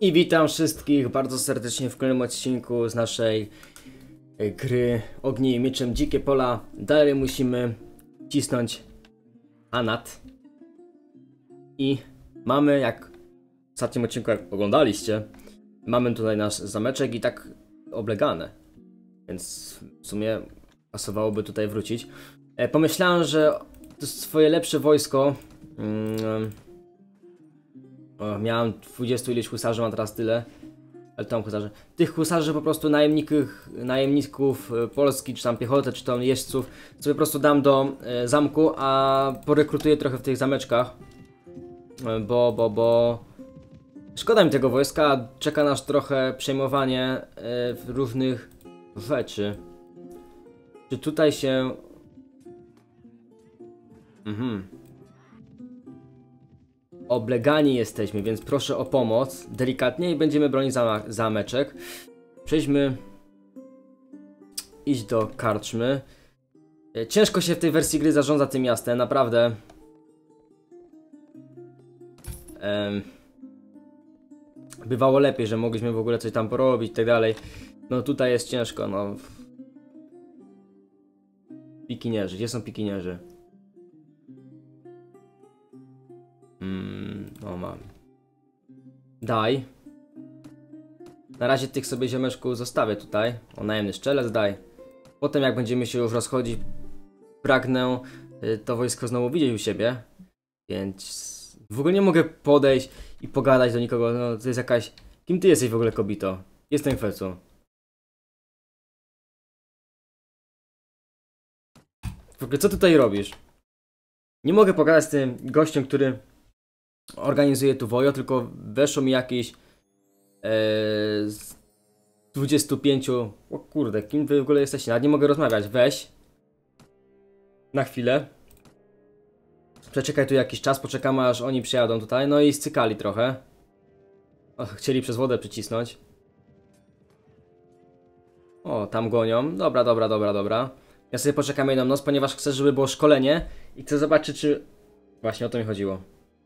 I witam wszystkich bardzo serdecznie w kolejnym odcinku z naszej gry Ogniem i Mieczem Dzikie Pola. Dalej musimy cisnąć Anat. I mamy, jak w ostatnim odcinku jak oglądaliście, mamy tutaj nasz zameczek i tak oblegane. Więc w sumie pasowałoby tutaj wrócić. Pomyślałem, że to swoje lepsze wojsko... miałem 20 ileś husarzy, mam teraz tyle. Ale tam husarzy. Tych husarzy po prostu najemników Polski, czy tam piechotę, czy tam jeźdźców sobie po prostu dam do zamku, a porekrutuję trochę w tych zameczkach. Bo szkoda mi tego wojska, czeka nas trochę przejmowanie różnych rzeczy. Czy tutaj się... Oblegani jesteśmy, więc proszę o pomoc. Delikatnie i będziemy bronić zameczek. Przejdźmy. Iść do karczmy. Ciężko się w tej wersji gry zarządza tym miastem, naprawdę. Bywało lepiej, że mogliśmy w ogóle coś tam porobić i tak dalej. No tutaj jest ciężko, no. Pikinierzy, gdzie są pikinierzy? No mam. Daj. Na razie tych sobie ziomeczków zostawię tutaj. O, najemny strzelec daj. Potem jak będziemy się już rozchodzić, pragnę to wojsko znowu widzieć u siebie. Więc w ogóle nie mogę podejść i pogadać do nikogo. No to jest jakaś... Kim ty jesteś w ogóle, kobito? Jestem Kwecu. W ogóle co tutaj robisz? Nie mogę pogadać z tym gościem, który organizuje tu wojo, tylko weszło mi jakieś z 25. O kurde, kim wy w ogóle jesteście? Nawet nie mogę rozmawiać. Weź na chwilę. Przeczekaj tu jakiś czas, poczekamy aż oni przyjadą tutaj. No i scykali trochę. O, chcieli przez wodę przycisnąć. O, tam gonią. Dobra. Ja sobie poczekam jedną noc, ponieważ chcę, żeby było szkolenie i chcę zobaczyć, czy... Właśnie o to mi chodziło.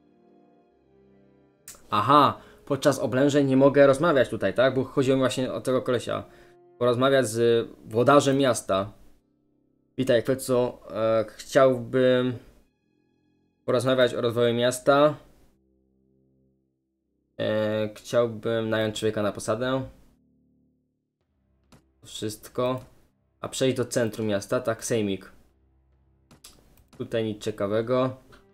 Aha, podczas oblężeń nie mogę rozmawiać tutaj, tak? Bo chodziło mi właśnie o tego kolesia. Porozmawiać z włodarzem miasta. Witaj, Kwecu. Chciałbym porozmawiać o rozwoju miasta. Chciałbym nająć człowieka na posadę. Wszystko. A przejść do centrum miasta, tak? Sejmik. Tutaj nic ciekawego.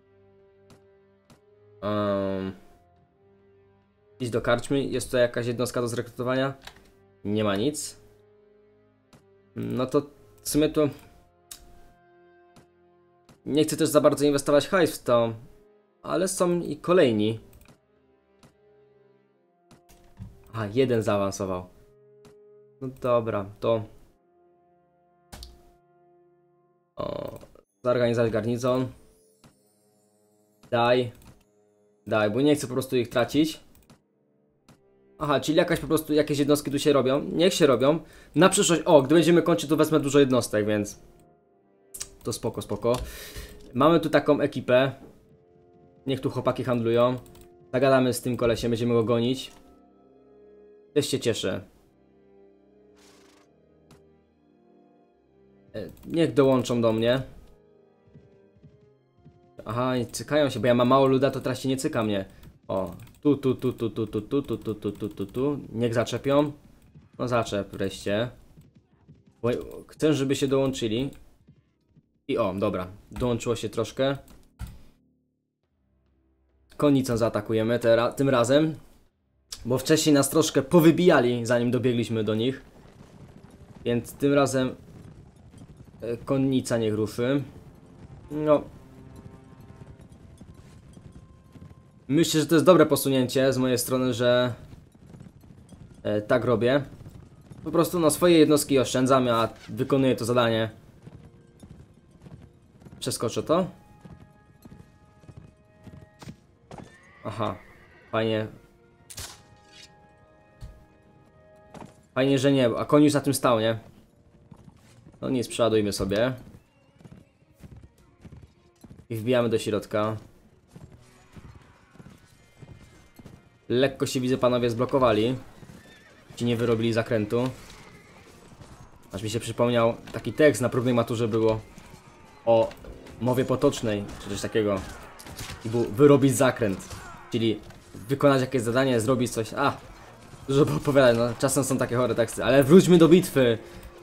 Iść do karczmy. Jest tutaj jakaś jednostka do zrekrutowania? Nie ma nic. No to w sumie to... Nie chcę też za bardzo inwestować hajs w to. Ale są i kolejni. A, jeden zaawansował. No dobra, to... O, zorganizować garnizon. Daj, bo nie chcę po prostu ich tracić. Aha, czyli jakaś po prostu jakieś jednostki tu się robią. Niech się robią. Na przyszłość, o, gdy będziemy kończyć, to wezmę dużo jednostek, więc... To spoko. Mamy tu taką ekipę. Niech tu chłopaki handlują. Zagadamy z tym kolesiem, będziemy go gonić. Też się cieszę. Niech dołączą do mnie. Aha, nie cykają się, bo ja mam mało luda, to teraz się nie cyka mnie. O, tu. Niech zaczepią. No zaczep wreszcie. Bo chcę, żeby się dołączyli. I o, dobra. Dołączyło się troszkę. Konnicą zaatakujemy tym razem. Bo wcześniej nas troszkę powybijali, zanim dobiegliśmy do nich. Więc tym razem konnica niech ruszy. No. Myślę, że to jest dobre posunięcie z mojej strony, że tak robię. Po prostu no swoje jednostki oszczędzam, a wykonuję to zadanie. Przeskoczę to. Aha, fajnie. Fajnie, że nie, a koń już na tym stał, nie? No nic, przeładujmy sobie. I wbijamy do środka. Lekko się widzę, panowie zblokowali. Ci nie wyrobili zakrętu. Aż mi się przypomniał taki tekst na próbnej maturze było o mowie potocznej, czy coś takiego. I był wyrobić zakręt. Czyli wykonać jakieś zadanie, zrobić coś. Dużo opowiadać, no czasem są takie chore teksty, ale wróćmy do bitwy.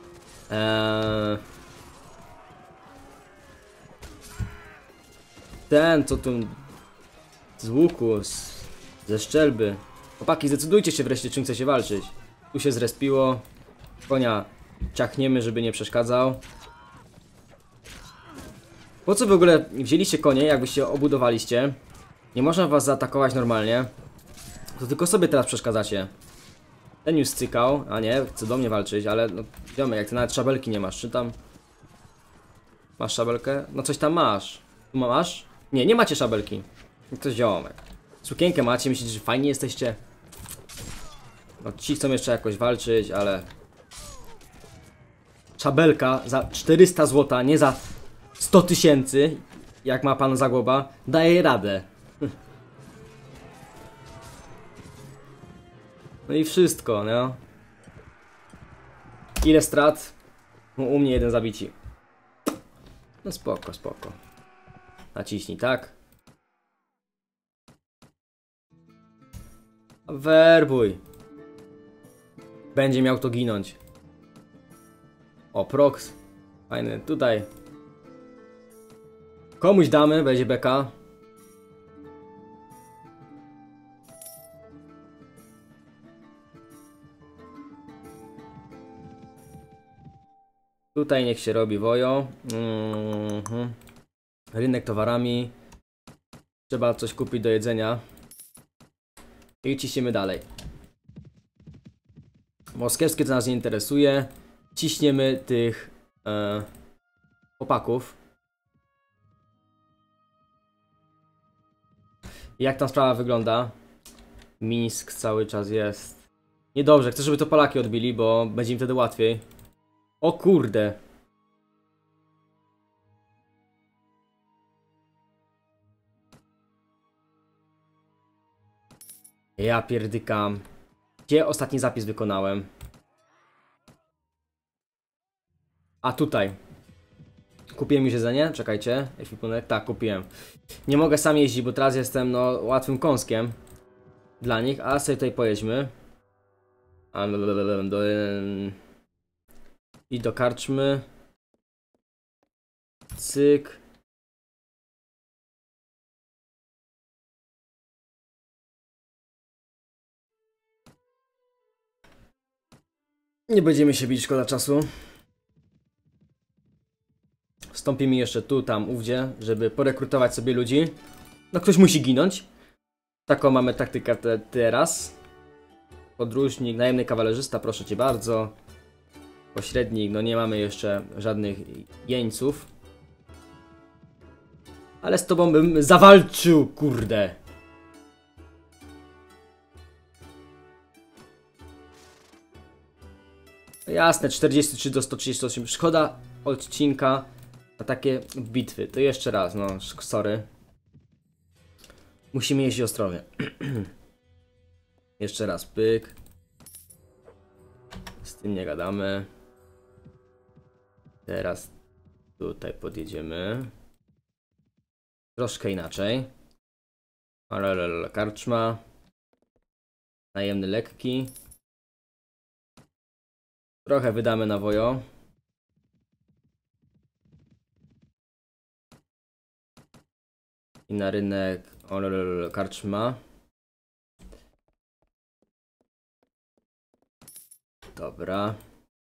Ten, co tu z łuku, ze szczelby. Chłopaki, zdecydujcie się wreszcie, czym chcecie walczyć. Tu się zrespiło. Konia ciachniemy, żeby nie przeszkadzał. Po co w ogóle wzięliście konie, jakbyście obudowaliście? Nie można was zaatakować normalnie. To tylko sobie teraz przeszkadzacie. Ten już cykał, a nie, chce do mnie walczyć, ale no wiemy, jak ty nawet szabelki nie masz, czy tam? Masz szabelkę? No coś tam masz. Tu masz? Nie, nie macie szabelki. To ziomek. Sukienkę macie, myślicie, że fajnie jesteście? No ci chcą jeszcze jakoś walczyć, ale... Szabelka za 400 zł, nie za 100 000, jak ma pan Zagłoba, daje radę. No i wszystko, no. Ile strat? No, u mnie jeden zabici. No spoko, spoko. Naciśnij, tak? Werbuj. Będzie miał to ginąć. O, prox. Fajny, tutaj. Komuś damy, będzie beka. Tutaj niech się robi wojo. Rynek towarami. Trzeba coś kupić do jedzenia. I ciśniemy dalej. Moskiewskie to nas nie interesuje. Ciśniemy tych chłopaków. Jak ta sprawa wygląda? Mińsk cały czas jest. Niedobrze, chcę, żeby to Polaki odbili, bo będzie im wtedy łatwiej. O kurde. Ja pierdykam. Gdzie ostatni zapis wykonałem? A tutaj. Kupiłem już jedzenie? Czekajcie. Ekwipunek? Tak, kupiłem. Nie mogę sam jeździć, bo teraz jestem no łatwym kąskiem dla nich, a sobie tutaj pojedźmy. I do karczmy. Cyk. Nie będziemy się bić, szkoda czasu. Wstąpimy jeszcze tu, tam, ówdzie, żeby porekrutować sobie ludzi. No ktoś musi ginąć. Taką mamy taktykę teraz. Podróżnik, najemny kawalerzysta, proszę cię bardzo. Pośrednik, no nie mamy jeszcze żadnych jeńców. Ale z tobą bym zawalczył, kurde. Jasne, 43 do 138. Szkoda odcinka na takie bitwy. To jeszcze raz, no sorry. Musimy jeździć ostrożnie. Jeszcze raz, pyk. Z tym nie gadamy. Teraz tutaj podjedziemy. Troszkę inaczej. Ale karczma. Najemny lekki. Trochę wydamy na wojo. I na rynek karczma. Dobra.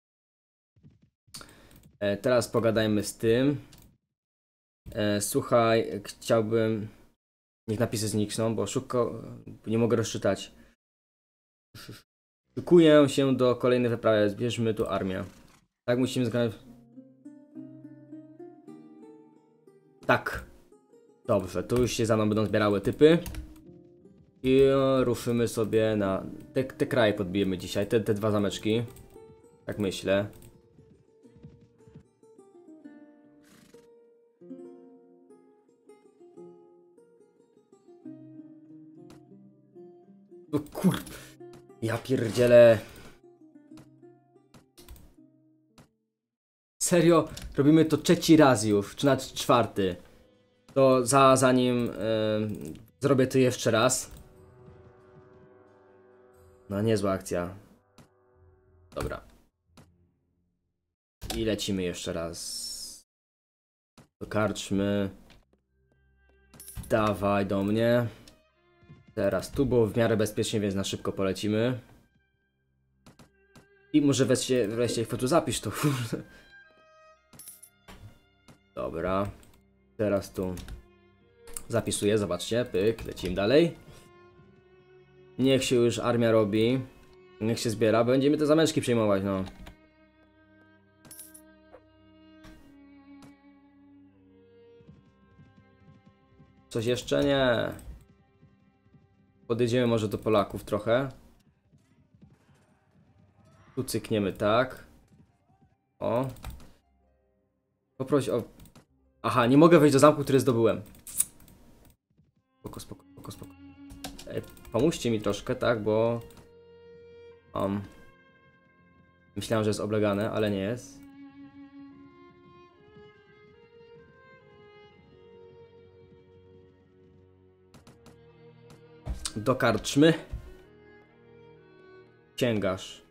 Teraz pogadajmy z tym. Słuchaj, chciałbym... Niech napisy znikną, bo nie mogę rozczytać. Szykuję się do kolejnej wyprawy. Zbierzmy tu armię. Tak, musimy zgrać. Tak. Dobrze, tu już się za mną będą zbierały typy. I ruszymy sobie na... Te kraje podbijemy dzisiaj, te dwa zameczki. Tak myślę. No kur... Ja pierdzielę. Serio? Robimy to trzeci raz już, czy nawet czwarty. To zanim zrobię to jeszcze raz. No niezła akcja. Dobra. I lecimy jeszcze raz. Do karczmy. Dawaj do mnie. Teraz tu było w miarę bezpiecznie, więc na szybko polecimy. I może wreszcie tu zapisz to. Dobra. Teraz tu zapisuję, zobaczcie, pyk, lecimy dalej. Niech się już armia robi. Niech się zbiera, będziemy te zameczki przejmować, no. Coś jeszcze? Nie. Podejdziemy może do Polaków trochę. Tu cykniemy, tak. O. Poproś o... Aha, nie mogę wejść do zamku, który zdobyłem. Spoko, spoko, spoko, spoko. Pomóżcie mi troszkę, tak, bo... Myślałem, że jest oblegane, ale nie jest. Do karczmy. Księgarz.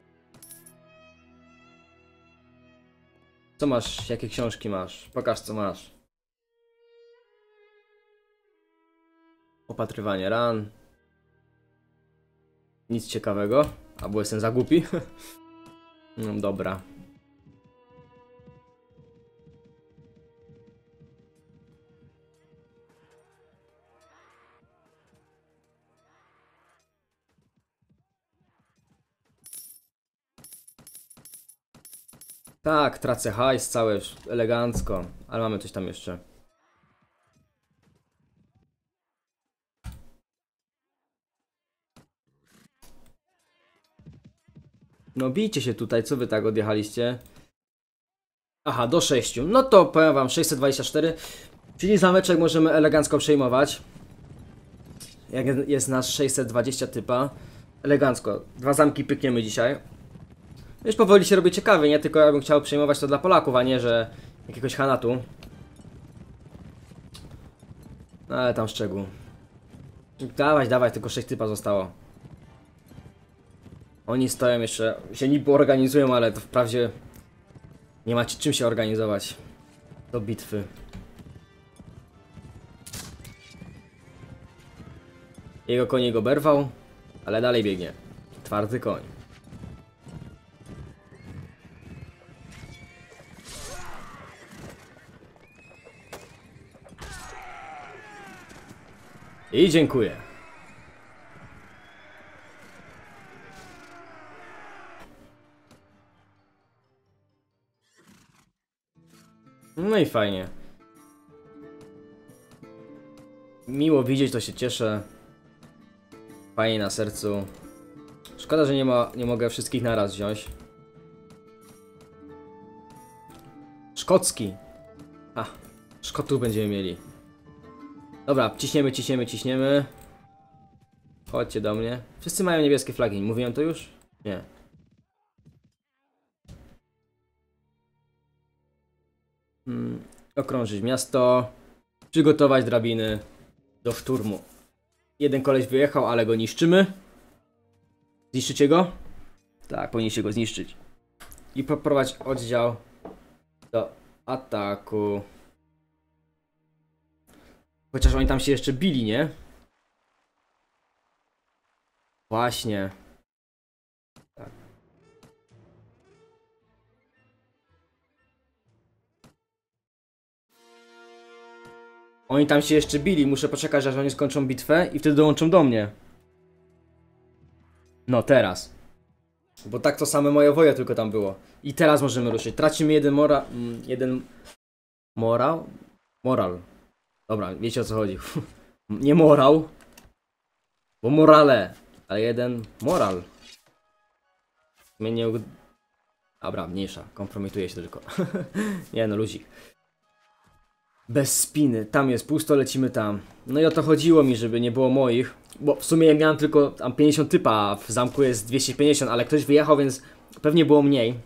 Co masz? Jakie książki masz? Pokaż, co masz. Opatrywanie ran. Nic ciekawego. Albo jestem za głupi. No dobra. Tak, tracę hajs całe, elegancko. Ale mamy coś tam jeszcze. No bijcie się tutaj, co wy tak odjechaliście? Aha, do 6. No to powiem wam 624. Czyli zameczek możemy elegancko przejmować. Jak jest nasz 620 typa. Elegancko. 2 zamki pykniemy dzisiaj. Już powoli się robi ciekawie, nie? Tylko ja bym chciał przejmować to dla Polaków, a nie, że jakiegoś Hanatu. No ale tam szczegół. Dawaj, dawaj, tylko 6 typa zostało. Oni stoją jeszcze, się niby organizują, ale to wprawdzie nie macie czym się organizować do bitwy. Jego koń go berwał, ale dalej biegnie. Twardy koń. I dziękuję. No i fajnie. Miło widzieć, to się cieszę. Fajnie na sercu. Szkoda, że nie mogę wszystkich naraz wziąć. Szkocki. A, Szkotów będziemy mieli. Dobra, ciśniemy, ciśniemy, ciśniemy. Chodźcie do mnie. Wszyscy mają niebieskie flagi. Mówiłem to już? Nie. Okrążyć miasto. Przygotować drabiny do szturmu. Jeden koleś wyjechał, ale go niszczymy. Zniszczycie go? Tak, powinniście go zniszczyć. I poprowadź oddział do ataku. Chociaż oni tam się jeszcze bili, nie? Właśnie. Tak. Oni tam się jeszcze bili, muszę poczekać, aż oni skończą bitwę i wtedy dołączą do mnie. No teraz. Bo tak to same moje woje tylko tam było. I teraz możemy ruszyć. Tracimy jeden morał? Moral. Dobra, wiecie o co chodzi. Nie morał. Bo morale. Ale jeden moral. Mnie nie... Dobra, mniejsza. Kompromituje się tylko. Nie no, luzik. Bez spiny, tam jest pusto, lecimy tam. No i o to chodziło mi, żeby nie było moich. Bo w sumie miałem tylko tam 50 typa, a w zamku jest 250, ale ktoś wyjechał, więc pewnie było mniej.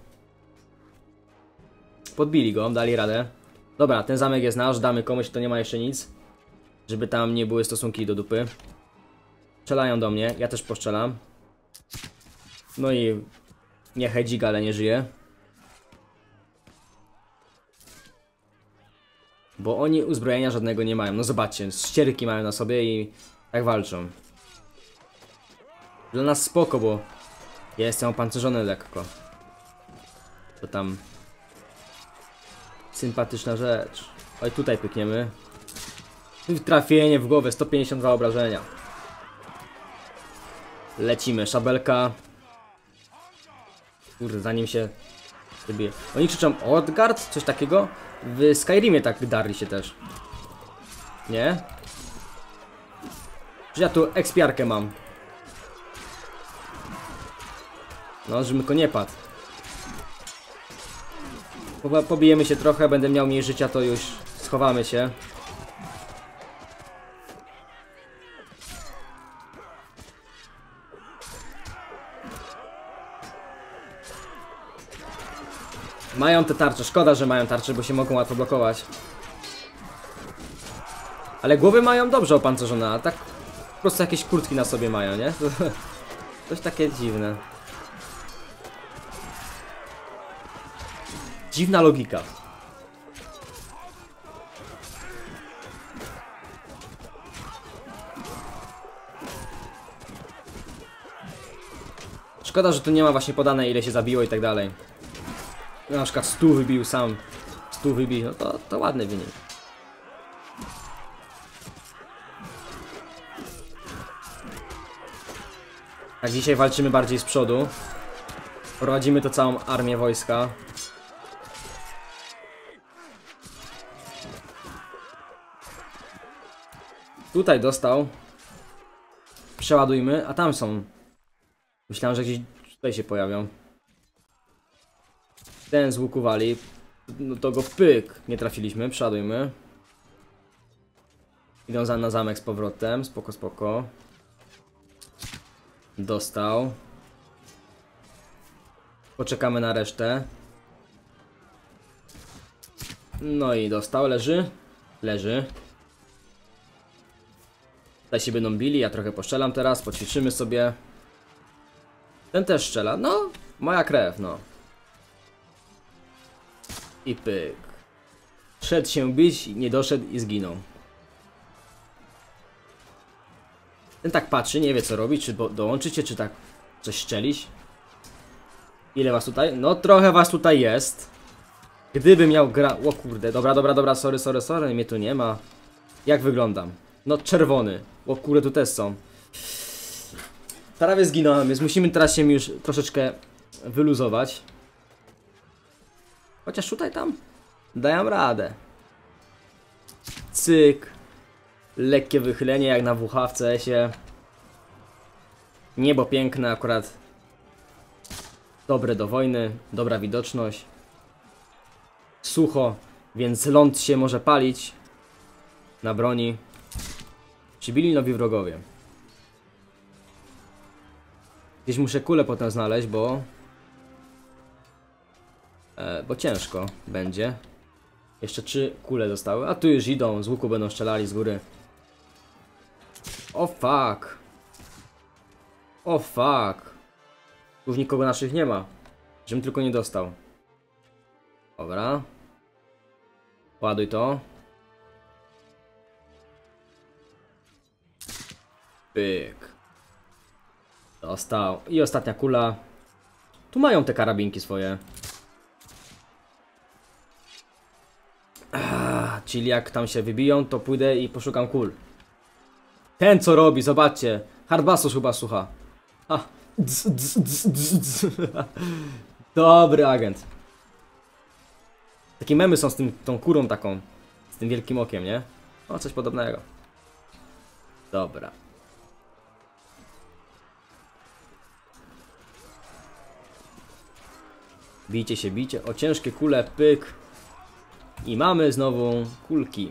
Podbili go, dali radę. Dobra, ten zamek jest nasz, damy komuś, kto nie ma jeszcze nic. Żeby tam nie były stosunki do dupy. Strzelają do mnie, ja też postrzelam. No i nie hedzik, ale nie żyje. Bo oni uzbrojenia żadnego nie mają. No zobaczcie, ścierki mają na sobie i tak walczą. Dla nas spoko, bo ja jestem opancerzony lekko. To tam sympatyczna rzecz. Oj, tutaj pykniemy. Trafienie w głowę, 152 obrażenia. Lecimy, szabelka. Kurde, zanim się wybije. Oni krzyczą Odgard? Coś takiego? W Skyrimie tak darli się też. Nie? Że ja tu ekspiarkę mam. No, żebym tylko nie padł. Pobijemy się trochę, będę miał mniej życia, to już schowamy się. Mają te tarcze, szkoda, że mają tarcze, bo się mogą łatwo blokować. Ale głowy mają dobrze opancerzone, a tak po prostu jakieś kurtki na sobie mają, nie? Coś takie dziwne. Dziwna logika. Szkoda, że tu nie ma właśnie podane, ile się zabiło i tak dalej. Na przykład 100 wybił sam. 100 wybił, no to ładny wynik. Tak, dzisiaj walczymy bardziej z przodu. Prowadzimy to całą armię wojska. Tutaj dostał. Przeładujmy, a tam są. Myślałem, że gdzieś tutaj się pojawią. Ten z łuku wali. No to go pyk. Nie trafiliśmy, przeładujmy. Idą na zamek z powrotem. Spoko, spoko. Dostał. Poczekamy na resztę. No i dostał, leży. Leży. Tutaj się będą bili, ja trochę poszczelam teraz, poćwiczymy sobie. Ten też strzela, no, moja krew, no. I pyk. Szedł się bić, nie doszedł i zginął. Ten tak patrzy, nie wie co robić, czy dołączycie, czy tak coś szczelić. Ile was tutaj? No trochę was tutaj jest. Gdyby miał o kurde, dobra, sorry, mnie tu nie ma. Jak wyglądam? No czerwony. O kurde, tu też są. Prawie zginąłem, więc musimy teraz się już troszeczkę wyluzować. Chociaż tutaj tam dają radę. Cyk. Lekkie wychylenie jak na WH w CS-ie. Niebo piękne, akurat dobre do wojny, dobra widoczność. Sucho, więc ląd się może palić na broni. Przybili nowi wrogowie. Gdzieś muszę kulę potem znaleźć, bo ciężko będzie. Jeszcze 3 kule zostały, a tu już idą, z łuku będą strzelali z góry. O fuck. O fuck. Tu już nikogo naszych nie ma. Żebym tylko nie dostał. Dobra. Ładuj to. Pyk. Dostał. I ostatnia kula. Tu mają te karabinki swoje. Czyli jak tam się wybiją, to pójdę i poszukam kul. Ten co robi, zobaczcie. Hardbasus chyba słucha. Dobry agent. Takie memy są z tą kurą taką. Z tym wielkim okiem, nie? O, coś podobnego. Dobra. Bijcie się, bijcie. O, ciężkie kule, pyk. I mamy znowu kulki.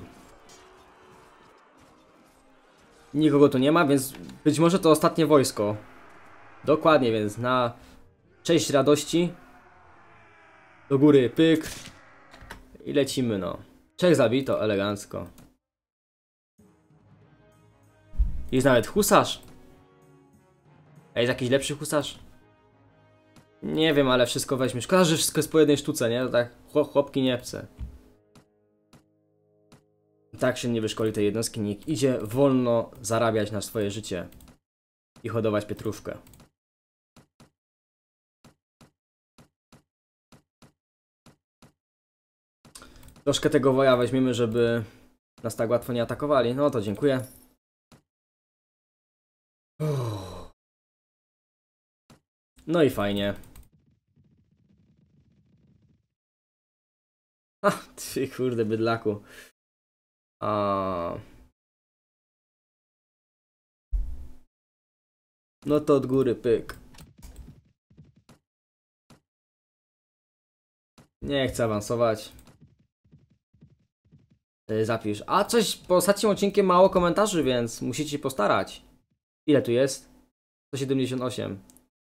Nikogo tu nie ma, więc być może to ostatnie wojsko. Dokładnie, więc na cześć radości. Do góry, pyk. I lecimy, no. Czech zabito, elegancko. Jest nawet husarz. A jest jakiś lepszy husarz? Nie wiem, ale wszystko weźmie. Szkoda, że wszystko jest po jednej sztuce, nie? To tak chłopki nie chce. Tak się nie wyszkoli tej jednostki. Nikt idzie wolno zarabiać na swoje życie. I hodować pietruszkę. Troszkę tego woja weźmiemy, żeby nas tak łatwo nie atakowali. No to dziękuję. No i fajnie. A, ty kurde bydlaku. No to od góry pyk. Nie chcę awansować. Zapisz. A coś po ostatnim odcinkiem mało komentarzy, więc musicie się postarać. Ile tu jest? 178.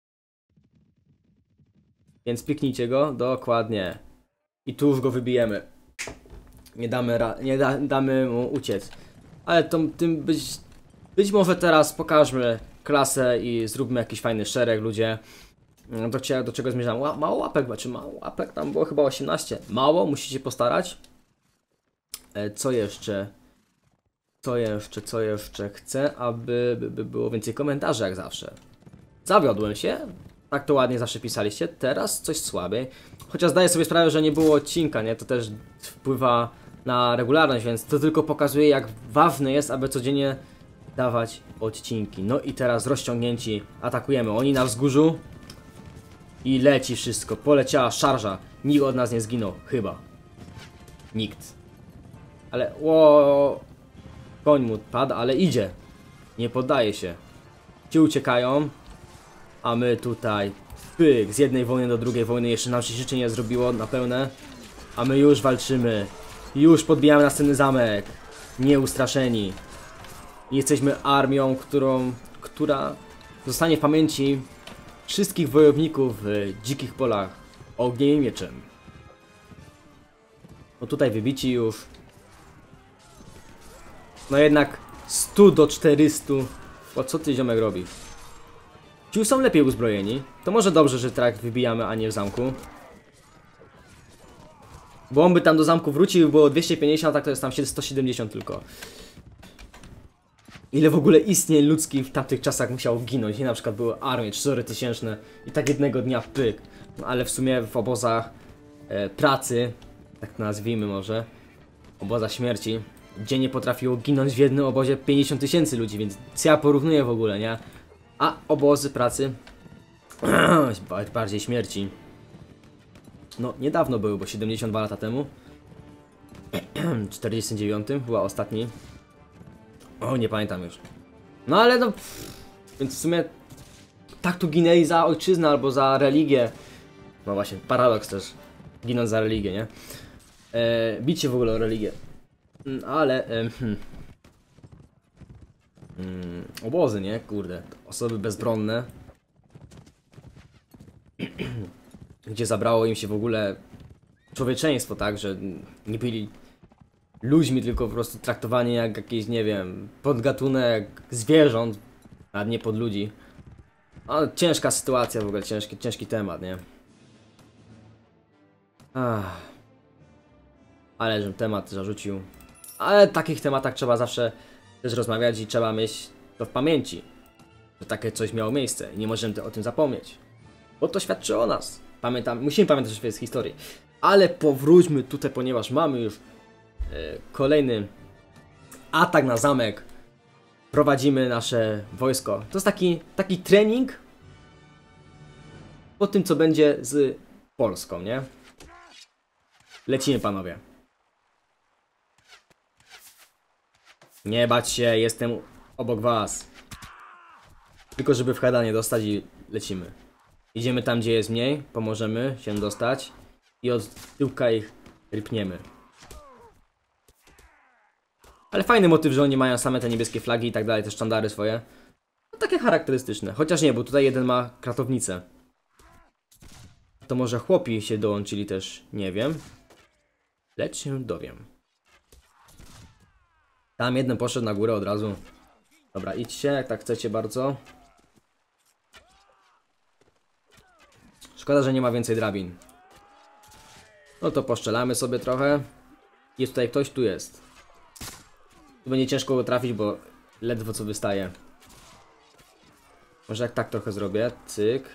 Więc piknijcie go. Dokładnie. I tu już go wybijemy. Nie damy mu uciec. Ale być może teraz pokażmy klasę i zróbmy jakiś fajny szereg, ludzie. Do czego zmierzam? Mało łapek, czy mało łapek? Tam było chyba 18. Mało, musicie postarać. Co jeszcze? Co jeszcze? Chcę, aby było więcej komentarzy jak zawsze. Zawiodłem się. Tak to ładnie zawsze pisaliście. Teraz coś słabiej. Chociaż zdaję sobie sprawę, że nie było odcinka, nie? To też wpływa na regularność, więc to tylko pokazuje, jak ważne jest, aby codziennie dawać odcinki. No i teraz rozciągnięci atakujemy. Oni na wzgórzu. I leci wszystko. Poleciała szarża. Nikt od nas nie zginął. Chyba. Nikt. Ale... Koń mu padł, ale idzie. Nie poddaje się. Ci uciekają. A my tutaj... Pyk. Z jednej wojny do drugiej wojny. Jeszcze nam się życzenie zrobiło na pełne. A my już walczymy. Już podbijamy następny zamek. Nieustraszeni. Jesteśmy armią, która zostanie w pamięci wszystkich wojowników w dzikich polach ogniem i mieczem. No tutaj wybici już. No jednak 100 do 400. O co ty ziomek robisz? Ci są lepiej uzbrojeni. To może dobrze, że trakt wybijamy, a nie w zamku. Bo on by tam do zamku wrócił, było 250, a tak to jest tam 170 tylko. Ile w ogóle istnień ludzkich w tamtych czasach musiało ginąć? Nie, na przykład były armie 4000 i tak jednego dnia pyk. No, ale w sumie w obozach pracy, tak to nazwijmy może, oboza śmierci, gdzie nie potrafiło ginąć w jednym obozie 50 000 ludzi, więc co ja porównuję w ogóle, nie? A obozy pracy bardziej śmierci. No niedawno były, bo 72 lata temu. 49 była ostatni. O, nie pamiętam już. No ale no... Więc w sumie... Tak tu ginęli za ojczyznę albo za religię. No właśnie, paradoks też. Ginąc za religię, nie? Bicie w ogóle o religię. Ale... obozy, nie? Kurde. Osoby bezbronne. Gdzie zabrało im się w ogóle człowieczeństwo, tak? Że nie byli ludźmi, tylko po prostu traktowani jak jakiś, nie wiem, podgatunek zwierząt, a nie pod ludzi. Ale ciężka sytuacja w ogóle, ciężki temat, nie? Ale żebym temat zarzucił. Ale w takich tematach trzeba zawsze też rozmawiać i trzeba mieć to w pamięci, że takie coś miało miejsce i nie możemy o tym zapomnieć. Bo to świadczy o nas. Musimy pamiętać o swojej historii. Ale powróćmy tutaj, ponieważ mamy już kolejny atak na zamek. Prowadzimy nasze wojsko. To jest taki trening po tym, co będzie z Polską, nie? Lecimy, panowie. Nie bać się, jestem obok was. Tylko żeby w heada nie dostać i lecimy. Idziemy tam, gdzie jest mniej, pomożemy się dostać i od tyłka ich rypniemy. Ale fajny motyw, że oni mają same te niebieskie flagi i tak dalej, te sztandary swoje. No, takie charakterystyczne. Chociaż nie, bo tutaj jeden ma kratownicę. To może chłopi się dołączyli też, nie wiem. Lecz się dowiem. Tam jeden poszedł na górę od razu. Dobra, idźcie, jak tak chcecie bardzo. Szkoda, że nie ma więcej drabin. No to poszczelamy sobie trochę. Jest tutaj ktoś? Tu jest. Tu będzie ciężko go trafić, bo ledwo co wystaje. Może jak tak trochę zrobię. Cyk.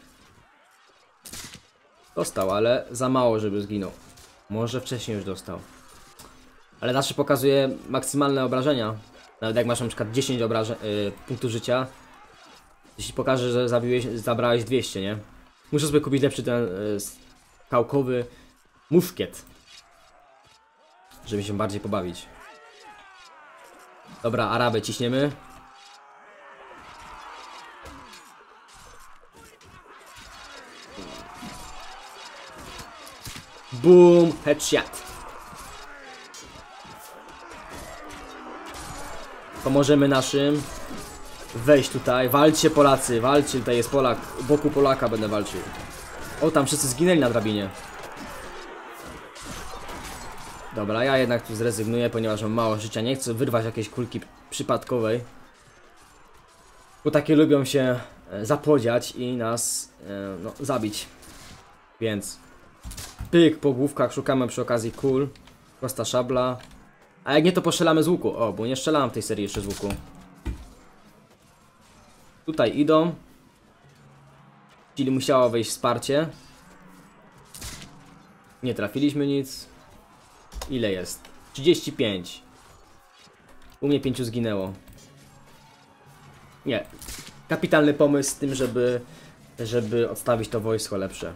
Dostał, ale za mało, żeby zginął. Może wcześniej już dostał. Ale zawsze pokazuje maksymalne obrażenia. Nawet jak masz na przykład 10 punktów życia. Jeśli pokaże, że zabrałeś 200, nie? Muszę sobie kupić lepszy ten skałkowy muszkiet. Żeby się bardziej pobawić. Dobra, Arabę ciśniemy. Boom, headshot. Pomożemy naszym wejść tutaj. Walczcie Polacy, walczcie, tutaj jest Polak. U boku Polaka będę walczył. O, tam wszyscy zginęli na drabinie. Dobra, ja jednak tu zrezygnuję, ponieważ mam mało życia. Nie chcę wyrwać jakiejś kulki przypadkowej. Bo takie lubią się zapodziać i nas no, zabić. Więc pyk po główkach, szukamy przy okazji kul. Prosta szabla. A jak nie, to postrzelamy z łuku. O, bo nie strzelałem w tej serii jeszcze z łuku. Tutaj idą. Czyli musiało wejść wsparcie. Nie trafiliśmy nic. Ile jest? 35. U mnie 5 zginęło. Nie. Kapitalny pomysł z tym, żeby odstawić to wojsko lepsze.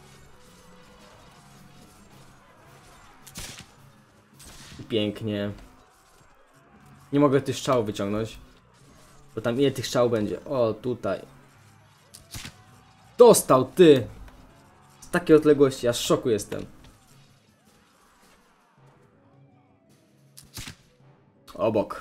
Pięknie. Nie mogę tych strzał wyciągnąć. Bo tam ile tych strzał będzie? O, tutaj. Dostał, ty! Z takiej odległości, aż w szoku jestem. Obok.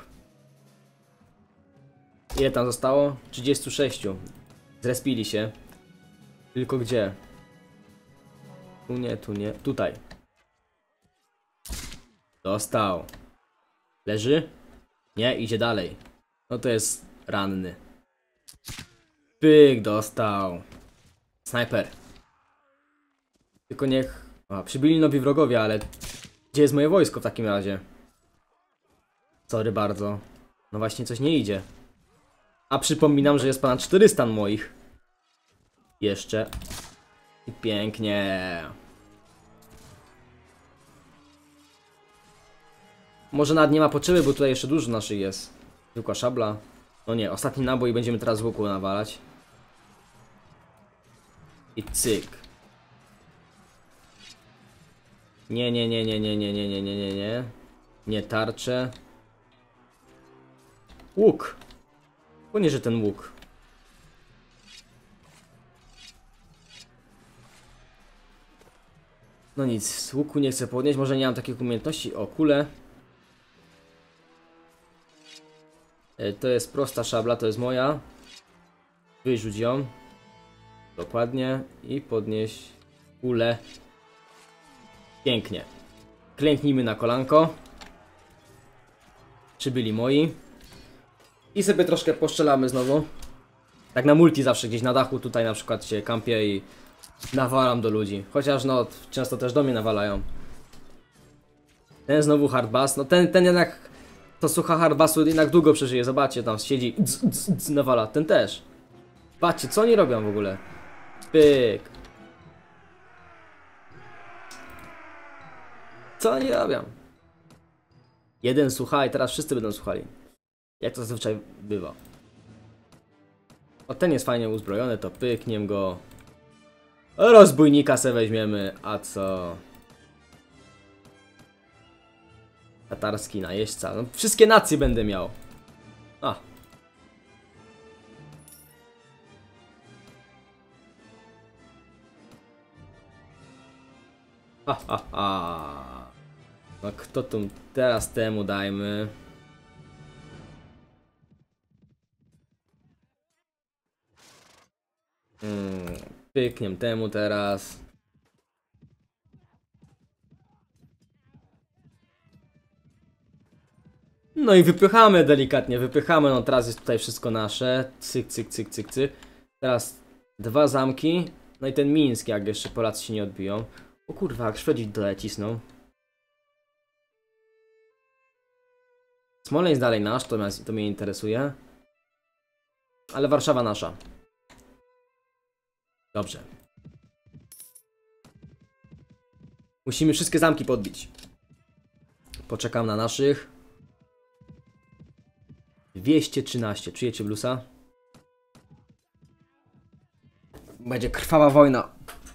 Ile tam zostało? 36. Zrespili się. Tylko gdzie? Tu nie, tu nie. Tutaj. Dostał. Leży? Nie, idzie dalej. No to jest ranny. Pyk, dostał. Snajper. Tylko niech... A, przybyli nowi wrogowie, ale... Gdzie jest moje wojsko w takim razie? Sorry bardzo. No właśnie coś nie idzie. A przypominam, że jest ponad 400 moich. Jeszcze. I pięknie. Może nawet nie ma potrzeby, bo tutaj jeszcze dużo naszych jest. Zwykła szabla. No nie, ostatni nabój i będziemy teraz z łuku nawalać. I cyk. Nie, nie, nie, nie, nie, nie, nie, nie, nie, nie, nie. Nie tarcze. Łuk. Płynie, że ten łuk. No nic, z łuku nie chcę podnieść, może nie mam takich umiejętności. O, kule. To jest prosta szabla, to jest moja. Wyrzuć ją. Dokładnie. I podnieść kulę. Pięknie. Klęknijmy na kolanko. Przybyli moi. I sobie troszkę poszczelamy znowu. Tak na multi zawsze gdzieś na dachu tutaj na przykład się kampię i nawalam do ludzi. Chociaż no, często też do mnie nawalają. Ten znowu hardbass. No ten jednak, to słucha hardbassu jednak długo przeżyje. Zobaczcie, tam siedzi, nawala. Ten też. Patrzcie, co oni robią w ogóle. Pyk. Co oni robią? Jeden słucha i teraz wszyscy będą słuchali. Jak to zazwyczaj bywa. O, ten jest fajnie uzbrojony, to pykniem go. Rozbójnika se weźmiemy, a co? Tatarski najeźdźca. No, wszystkie nacje będę miał. A. Ha, ha, ha. No kto tu teraz temu dajmy? Pykniem temu teraz. No i wypychamy delikatnie, wypychamy. No teraz jest tutaj wszystko nasze. Cyk, cyk, cyk, cyk, cyk. Teraz 2 zamki. No i ten Miński, jak jeszcze Polacy się nie odbiją. O kurwa, jak Szwedzi tutaj cisną. Smoleńsk dalej nasz, to mnie interesuje. Ale Warszawa nasza. Dobrze. Musimy wszystkie zamki podbić. Poczekam na naszych. 213. Czujecie blusa? Będzie krwawa wojna.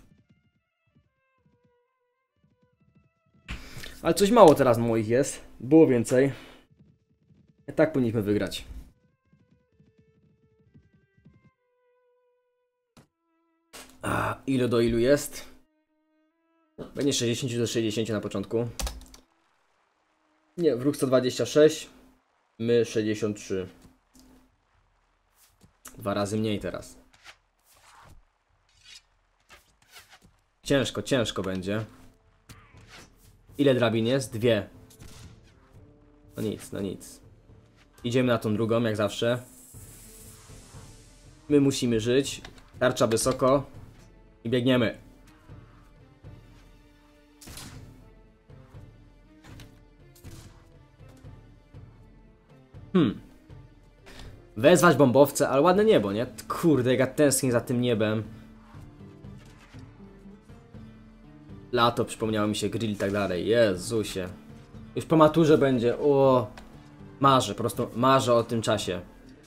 Ale coś mało teraz moich jest. Było więcej. I tak powinniśmy wygrać. A ile do ilu jest? Będzie 60 do 60 na początku. Nie, wróg 126. My 63. 2 razy mniej teraz. Ciężko, ciężko będzie. Ile drabin jest? 2. No nic, no nic. Idziemy na tą drugą, jak zawsze. My musimy żyć. Tarcza wysoko. I biegniemy. Wezwać bombowce, ale ładne niebo, nie? Kurde, jak ja tęsknię za tym niebem. Lato, przypomniało mi się, grill i tak dalej. Jezusie. Już po maturze będzie. O, marzę, po prostu marzę o tym czasie.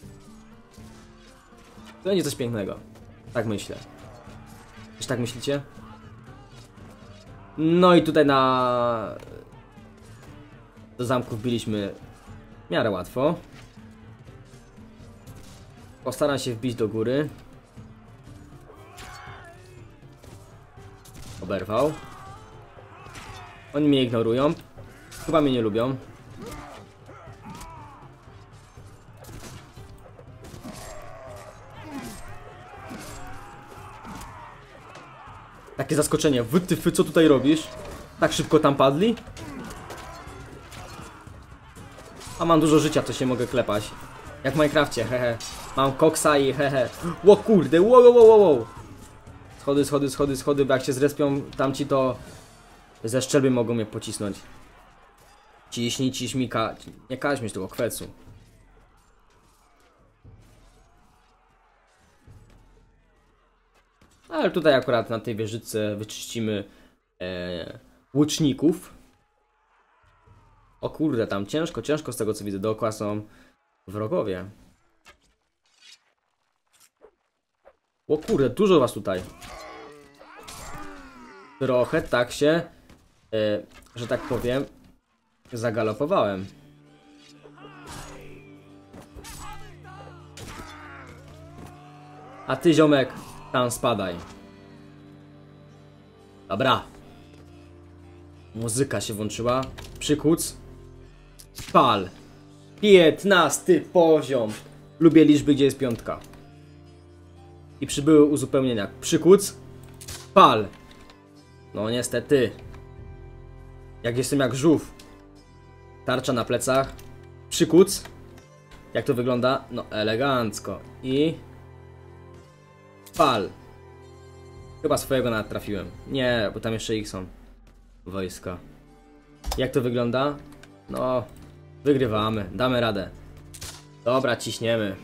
To będzie coś pięknego. Tak myślę. Czy tak myślicie? No i tutaj do zamku wbiliśmy w miarę łatwo. Postaram się wbić do góry. Oberwał. Oni mnie ignorują. Chyba mnie nie lubią. Takie zaskoczenie. Wytyfy, co tutaj robisz? Tak szybko tam padli? A mam dużo życia, to się mogę klepać. Jak w Minecrafcie, hehe. Mam koksa i hehe. Ło kurde, wow. Schody, schody, schody, schody, bo jak się zrespią tamci, to ze szczelby mogą mnie pocisnąć. Ciśnij, ciśnij, nie kaźmy tego kwecu. Ale tutaj akurat na tej wieżyce wyczyścimy łuczników. O kurde, tam ciężko, ciężko z tego co widzę. Dookoła są wrogowie. O kurde, dużo was tutaj. Trochę tak się, że tak powiem, zagalopowałem. A ty, ziomek, tam spadaj. Dobra. Muzyka się włączyła. Przykuc. Pal. 15 poziom. Lubię liczby, gdzie jest 5. I przybyły uzupełnienia. Przykuc. Pal. No niestety. Jak jestem jak żółw. Tarcza na plecach. Przykuc. Jak to wygląda? No elegancko. I... Pal. Chyba swojego nawet trafiłem. Nie, bo tam jeszcze ich są. Wojska. Jak to wygląda? No... Wygrywamy. Damy radę. Dobra, ciśniemy.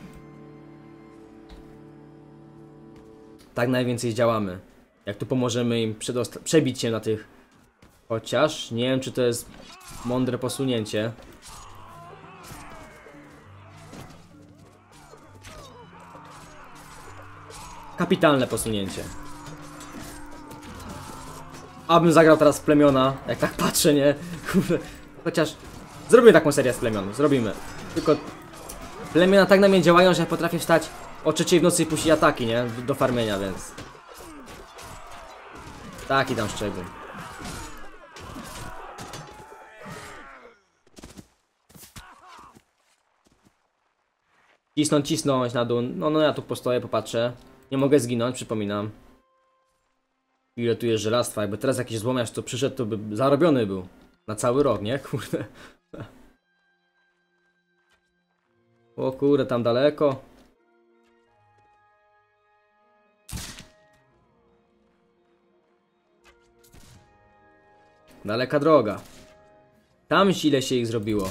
Tak najwięcej działamy. Jak tu pomożemy im przebić się na tych... Chociaż nie wiem, czy to jest mądre posunięcie. Kapitalne posunięcie. Abym zagrał teraz w plemiona, jak tak patrzę, nie? Chociaż zrobimy taką serię z plemion, zrobimy. Tylko plemiona tak na mnie działają, że ja potrafię wstać o 3 w nocy i puścić ataki, nie? Do farmienia, więc... Taki tam szczegół. Cisnąć na dół. No ja tu postoję, popatrzę. Nie mogę zginąć, przypominam. Ile tu jest żelastwa? Jakby teraz jakiś złomiarz to przyszedł, to by zarobiony był. Na cały rok, nie? Kurde. O kurde, tam daleko. Daleka droga. Tam ile się ich zrobiło.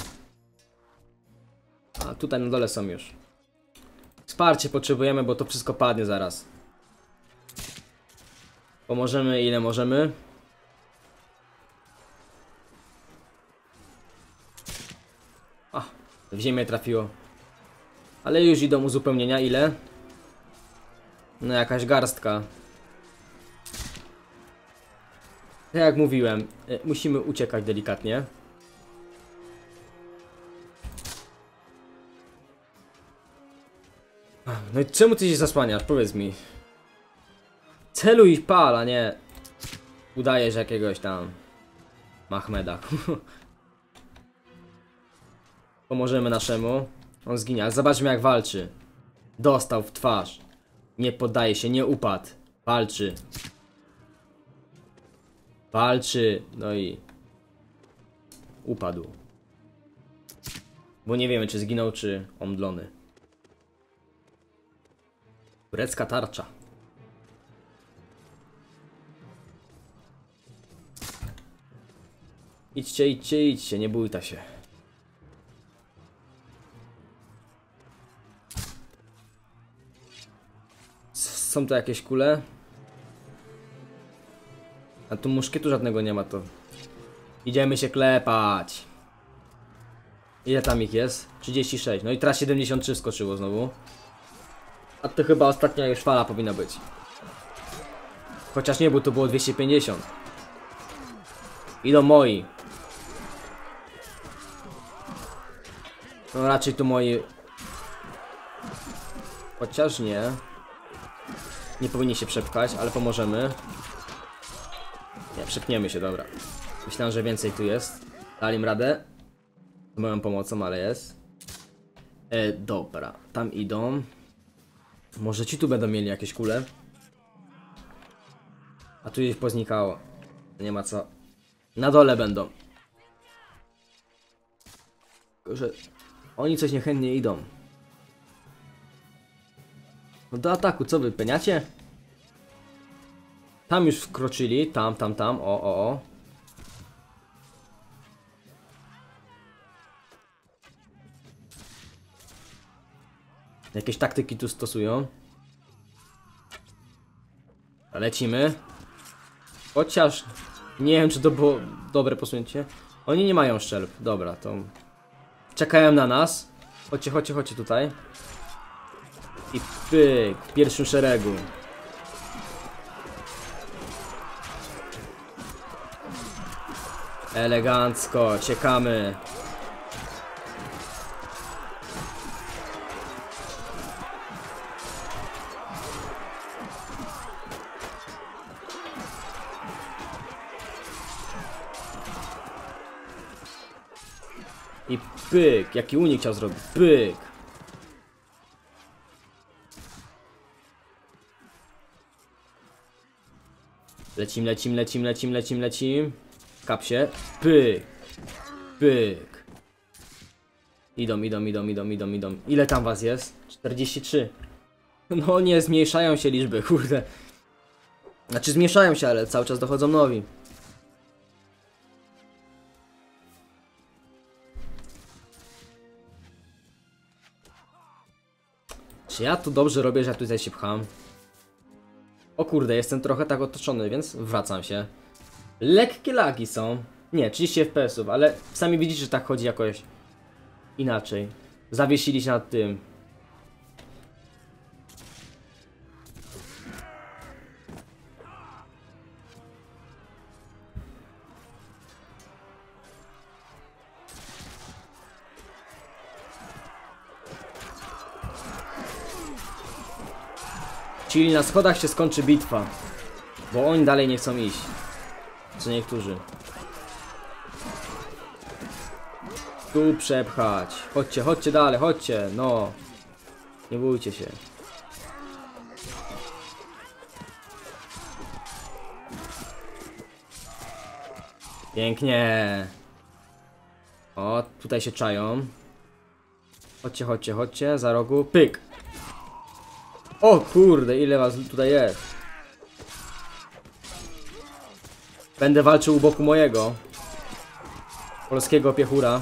A tutaj na dole są już. Wsparcie potrzebujemy, bo to wszystko padnie zaraz. Pomożemy ile możemy. A, w ziemię trafiło. Ale już idą uzupełnienia. Ile? No jakaś garstka. Tak jak mówiłem, musimy uciekać delikatnie. No i czemu ty się zasłaniasz? Powiedz mi. Celuj i pal, a nie udajesz jakiegoś tam Mahmeda. Pomożemy naszemu. On zginie, ale zobaczmy jak walczy. Dostał w twarz. Nie poddaje się, nie upadł. Walczy. Walczy. No i upadł. Bo nie wiemy czy zginął, czy omdlony. Turecka tarcza. Idźcie, idźcie, idźcie, nie bójta się. Są to jakieś kule? A tu muszkietu żadnego nie ma, to idziemy się klepać. Ile tam ich jest? 36, no i teraz 73 skoczyło znowu. A to chyba ostatnia już fala powinna być. Chociaż nie, bo to było 250. Idą moi. No raczej to moi. Chociaż nie. Nie powinni się przepchać, ale pomożemy. Nie, przepchniemy się, dobra. Myślałem, że więcej tu jest. Dali im radę. Z moją pomocą, ale jest. Dobra, tam idą. Może ci tu będą mieli jakieś kule. A tu gdzieś poznikało. Nie ma co. Na dole będą. Tylko, że oni coś niechętnie idą. No do ataku, co wy, peniacie? Tam już wkroczyli, tam. O. Jakieś taktyki tu stosują. Lecimy. Chociaż nie wiem czy to było dobre posunięcie. Oni nie mają szczelb, dobra, to czekają na nas. Chodźcie tutaj. I pyk, w pierwszym szeregu. Elegancko, ciekamy. I pyk, jaki unik chciał zrobić, pyk. Lecim. Kap się. Pyk. Pyk. Idą. Ile tam was jest? 43. No nie, zmniejszają się liczby, kurde. Znaczy zmniejszają się, ale cały czas dochodzą nowi. Czy ja tu dobrze robię, że ja tutaj się pcham? O kurde, jestem trochę tak otoczony, więc wracam się. Lekkie lagi są. Nie, 30 FPS-ów, ale sami widzicie, że tak chodzi jakoś inaczej. Zawiesili się nad tym. Czyli na schodach się skończy bitwa. Bo oni dalej nie chcą iść. Co niektórzy. Tu przepchać. Chodźcie dalej, chodźcie. No. Nie bójcie się. Pięknie. O, tutaj się czają. Chodźcie, chodźcie, chodźcie, za rogu. Pyk. O kurde, ile was tutaj jest. Będę walczył u boku mojego polskiego piechura.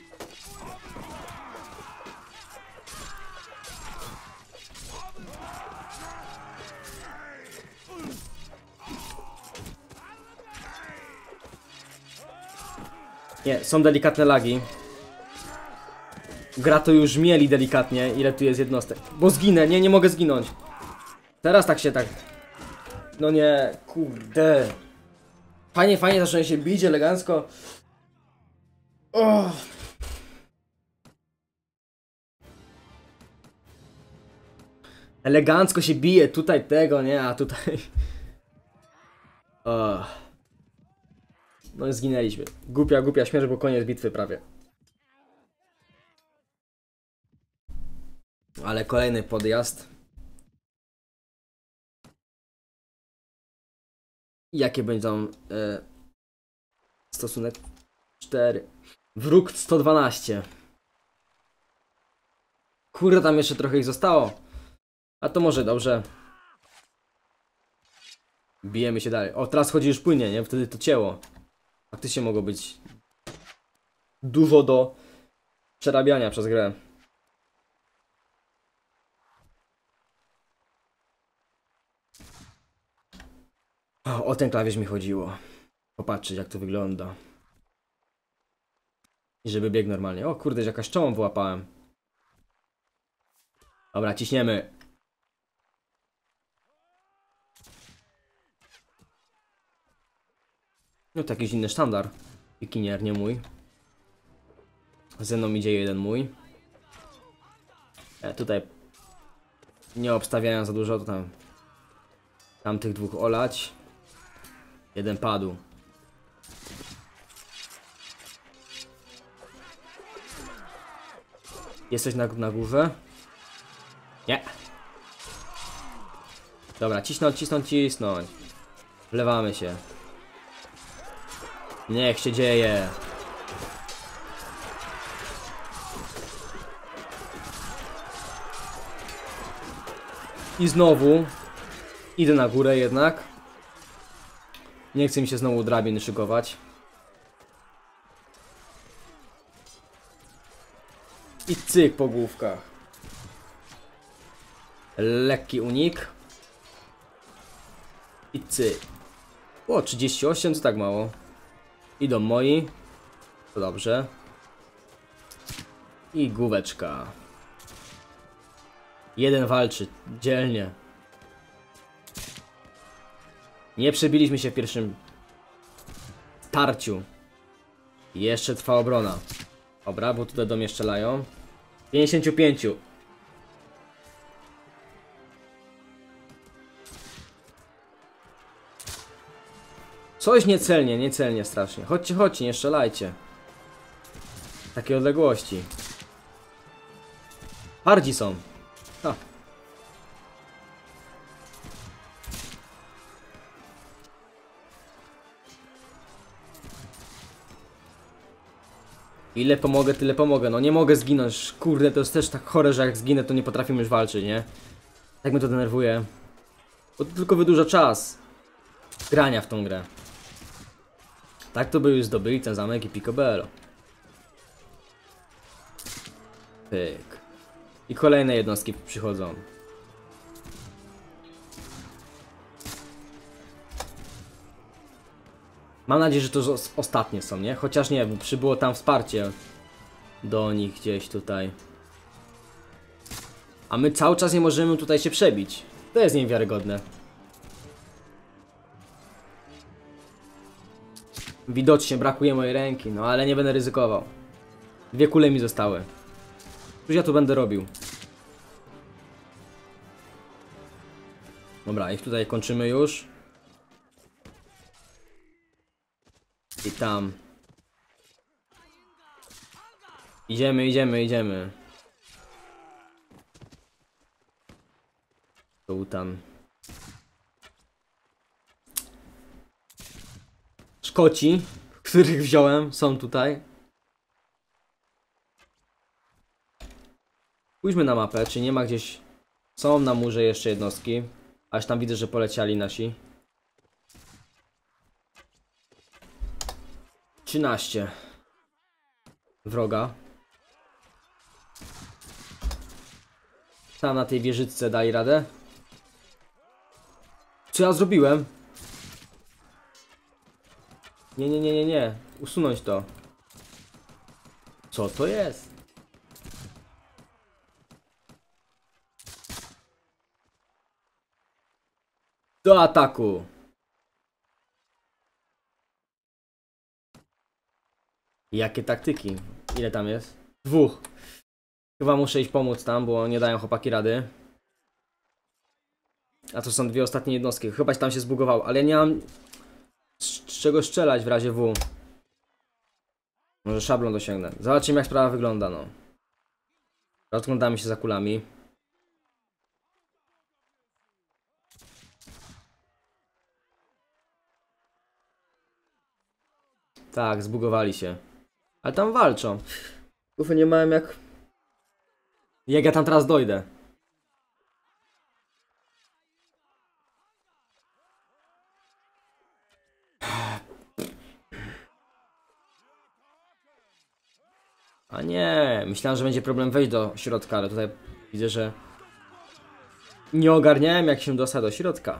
Nie, są delikatne lagi. Gra to już mieli delikatnie, ile tu jest jednostek. Bo zginę, nie mogę zginąć. Teraz tak się tak... No nie, kurde. Fajnie, fajnie zaczyna się bić elegancko. Oh. Elegancko się bije, tutaj tego, nie, a tutaj... Oh. No i zginęliśmy. Głupia śmierć, bo koniec bitwy prawie. Ale kolejny podjazd. Jakie będą stosunek 4. Wróg 112. Kurde, tam jeszcze trochę ich zostało. A to może dobrze. Bijemy się dalej. O, teraz chodzi już płynnie, nie? Wtedy to cięło. Faktycznie mogło być dużo do przerabiania przez grę. O ten klawisz mi chodziło. Popatrzeć, jak to wygląda. I żeby biegł normalnie. O kurde, jakaś czołą wyłapałem. Dobra, ciśniemy. No to jakiś inny sztandar. Pikinier, nie mój. Ze mną idzie jeden mój. Tutaj nie obstawiają za dużo, to tam tych dwóch olać. Jeden padł. Jesteś na górze? Nie. Dobra, cisnąć. Wlewamy się. Niech się dzieje. I znowu idę na górę jednak. Nie chce mi się znowu drabin szykować. I cyk po główkach. Lekki unik. I cyk. O, 38, to tak mało. Idą moi. To dobrze. I główeczka. Jeden walczy. Dzielnie. Nie przebiliśmy się w pierwszym tarciu. Jeszcze trwa obrona. Dobra, bo tutaj do mnie strzelają. 55. Coś niecelnie strasznie. Chodźcie, nie strzelajcie. Takie odległości. Hardzi są. Ha. Ile pomogę, tyle pomogę. No nie mogę zginąć. Kurde, to jest też tak chore, że jak zginę, to nie potrafimy już walczyć, nie? Tak mnie to denerwuje. Bo to tylko wydłuża czas grania w tą grę. Tak to by już zdobyli ten zamek i Picobello. Pyk. I kolejne jednostki przychodzą. Mam nadzieję, że to ostatnie są, nie? Chociaż nie, bo przybyło tam wsparcie do nich gdzieś tutaj. A my cały czas nie możemy tutaj się przebić. To jest niewiarygodne. Widocznie brakuje mojej ręki, no ale nie będę ryzykował. 2 kule mi zostały. Cóż ja tu będę robił? Dobra, ich tutaj kończymy już. I tam. Idziemy. Tu tam. Szkoci, których wziąłem, są tutaj. Pójdźmy na mapę, czy nie ma gdzieś... Są na murze jeszcze jednostki. Aż tam widzę, że poleciali nasi. 13 wroga. Tam na tej wieżyczce dali radę. Co ja zrobiłem? Nie. Usunąć to. Co to jest? Do ataku! Jakie taktyki? Ile tam jest? 2. Chyba muszę iść pomóc tam, bo nie dają chłopaki rady. A to są 2 ostatnie jednostki. Chyba tam się zbugowało, ale ja nie mam z czego strzelać w razie W. Może szablą dosięgnę. Zobaczymy, jak sprawa wygląda, no. Rozglądamy się za kulami. Tak, zbugowali się. Ale tam walczą. Ufy, nie miałem jak... Jak ja tam teraz dojdę? A nie, myślałem, że będzie problem wejść do środka, ale tutaj widzę, że nie ogarniałem, jak się dostać do środka.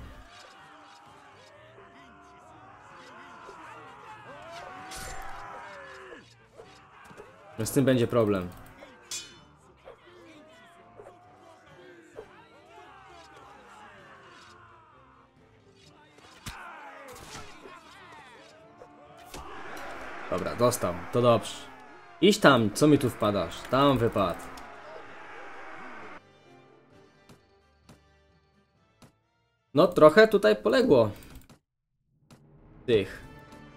Z tym będzie problem. Dobra, dostał, to dobrze. Idź tam, co mi tu wpadasz? Tam wypadł. No, trochę tutaj poległo. Tych.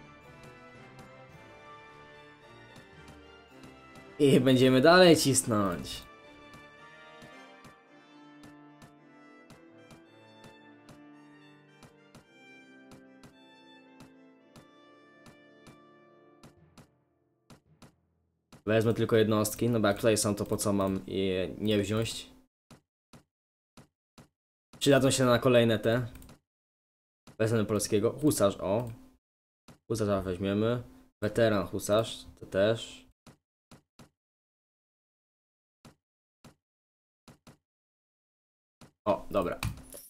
I będziemy dalej cisnąć. Wezmę tylko jednostki, no bo jak tutaj są, to po co mam je nie wziąć? Przydadzą się na kolejne te. Wezmę polskiego. Husarz, o. Husarza weźmiemy. Weteran husarz, to też. O, dobra.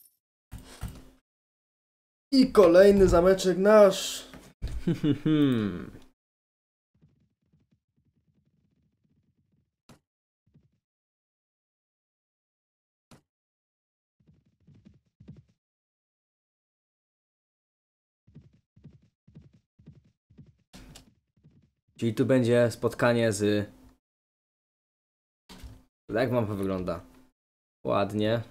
I kolejny zameczek nasz. Czyli tu będzie spotkanie z... Jak mapa wygląda? Ładnie.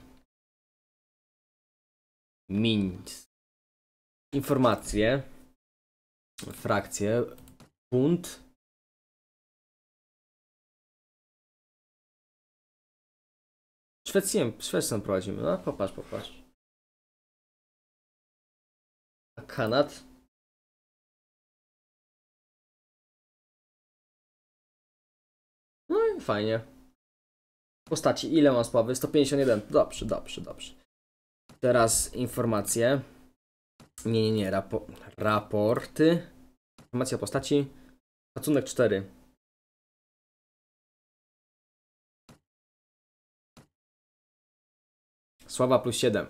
Minc. Informacje. Frakcje. Bunt. Szwecję prowadzimy. No, popatrz. A Kanad. No i fajnie. Postaci, ile mam sławy? 151. Dobrze. Teraz informacje. Nie. Raporty. Informacja o postaci. Szacunek 4. Sława plus 7.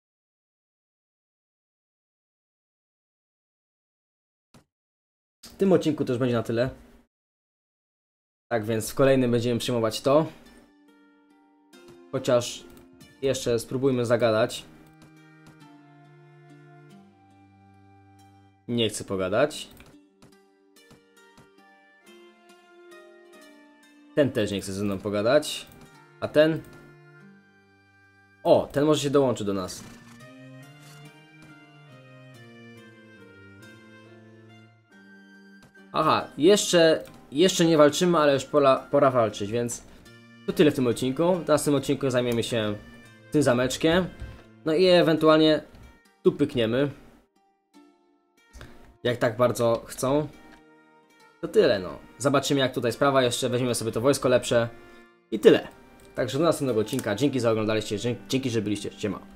W tym odcinku też będzie na tyle. Tak więc w kolejnym będziemy przyjmować to. Chociaż jeszcze spróbujmy zagadać. Nie chcę pogadać. Ten też nie chce ze mną pogadać. A ten? O, ten może się dołączy do nas. Aha, jeszcze nie walczymy, ale już pora walczyć, więc to tyle w tym odcinku. W następnym odcinku zajmiemy się tym zameczkiem. No i ewentualnie tu pykniemy. Jak tak bardzo chcą. to tyle, no. Zobaczymy, jak tutaj sprawa jeszcze, weźmiemy sobie to wojsko lepsze i tyle. Także do następnego odcinka, dzięki za oglądaliście, dzięki, że byliście, siema.